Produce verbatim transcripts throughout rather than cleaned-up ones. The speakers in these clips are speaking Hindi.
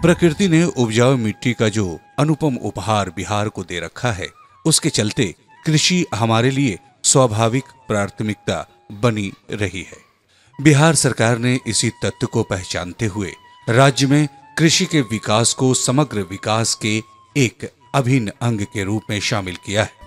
प्रकृति ने उपजाऊ मिट्टी का जो अनुपम उपहार बिहार को दे रखा है, उसके चलते कृषि हमारे लिए स्वाभाविक प्राथमिकता बनी रही है। बिहार सरकार ने इसी तथ्य को पहचानते हुए राज्य में कृषि के विकास को समग्र विकास के एक अभिन्न अंग के रूप में शामिल किया है।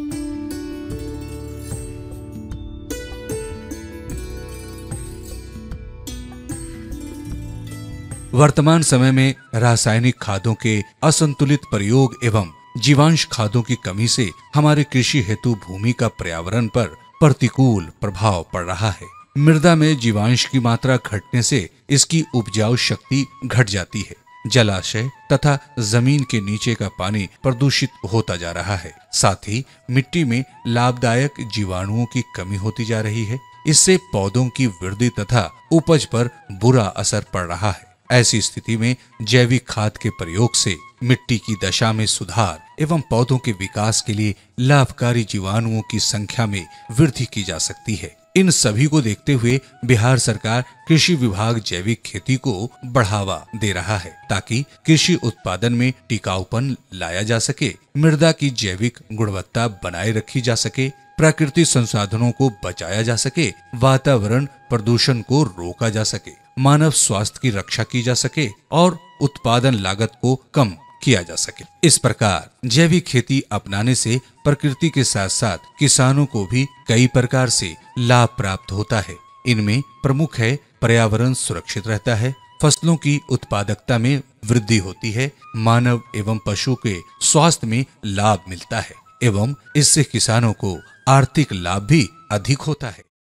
वर्तमान समय में रासायनिक खादों के असंतुलित प्रयोग एवं जीवांश खादों की कमी से हमारे कृषि हेतु भूमि का पर्यावरण पर प्रतिकूल प्रभाव पड़ रहा है। मृदा में जीवांश की मात्रा घटने से इसकी उपजाऊ शक्ति घट जाती है। जलाशय तथा जमीन के नीचे का पानी प्रदूषित होता जा रहा है। साथ ही मिट्टी में लाभदायक जीवाणुओं की कमी होती जा रही है। इससे पौधों की वृद्धि तथा उपज पर बुरा असर पड़ रहा है। ऐसी स्थिति में जैविक खाद के प्रयोग से मिट्टी की दशा में सुधार एवं पौधों के विकास के लिए लाभकारी जीवाणुओं की संख्या में वृद्धि की जा सकती है। इन सभी को देखते हुए बिहार सरकार कृषि विभाग जैविक खेती को बढ़ावा दे रहा है, ताकि कृषि उत्पादन में टिकाऊपन लाया जा सके, मृदा की जैविक गुणवत्ता बनाए रखी जा सके, प्राकृतिक संसाधनों को बचाया जा सके, वातावरण प्रदूषण को रोका जा सके, मानव स्वास्थ्य की रक्षा की जा सके और उत्पादन लागत को कम किया जा सके। इस प्रकार जैविक खेती अपनाने से प्रकृति के साथ साथ किसानों को भी कई प्रकार से लाभ प्राप्त होता है। इनमें प्रमुख है पर्यावरण सुरक्षित रहता है, फसलों की उत्पादकता में वृद्धि होती है, मानव एवं पशु के स्वास्थ्य में लाभ मिलता है एवं इससे किसानों को आर्थिक लाभ भी अधिक होता है।